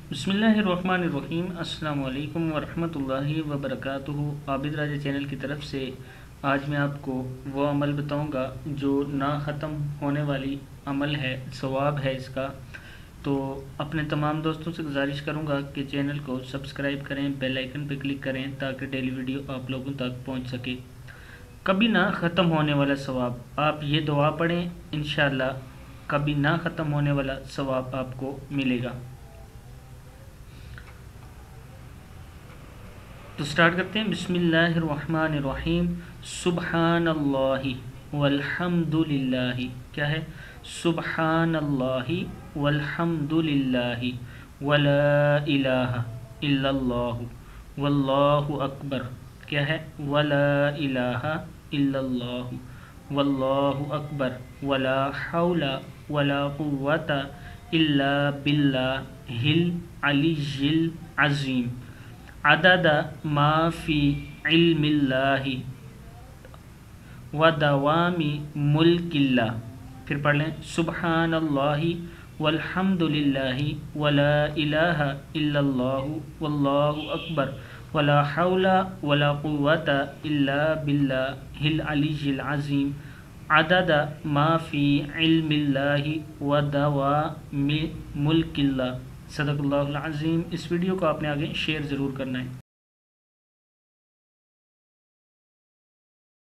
بسم اللہ الرحمن الرحیم۔ السلام علیکم ورحمۃ اللہ وبرکاتہ۔ عابد راجہ چینل کی طرف سے آج میں آپ کو وہ عمل بتاؤں گا جو نہ ختم ہونے والی عمل ہے، ثواب ہے اس کا۔ تو اپنے تمام دوستوں سے گزارش کروں گا کہ چینل کو سبسکرائب کریں، بیل آئیکن پہ کلک کریں تاکہ ڈیلی ویڈیو آپ لوگوں تک پہنچ سکے۔ کبھی نہ ختم ہونے والا ثواب، آپ یہ دعا پڑھیں، انشاءاللہ کبھی نہ ختم ہونے والا ثواب آپ کو ملے گا۔ تو سٹارٹ کرتے ہیں۔ بسم اللہ الرحمن الرحیم۔ سبحان اللہ والحمد للہ، کیا ہے؟ سبحان اللہ والحمد للہ ولا الہ الا اللہ واللہ اکبر، کیا ہے؟ ولا الہ الا اللہ واللہ اکبر ولا حول ولا قوۃ الا باللہ العلی العظیم عدد ما فی علم اللہ و دوام ملک اللہ۔ پھر پڑھ لیں، سبحان اللہ والحمد للہ ولا الہ الا اللہ واللہ اکبر ولا حول ولا قوۃ الا باللہ العلی العظیم عدد ما فی علم اللہ و دوام ملک اللہ۔ صدق اللہ العظیم۔ اس ویڈیو کو آپ نے آگے شیئر ضرور کرنا ہے۔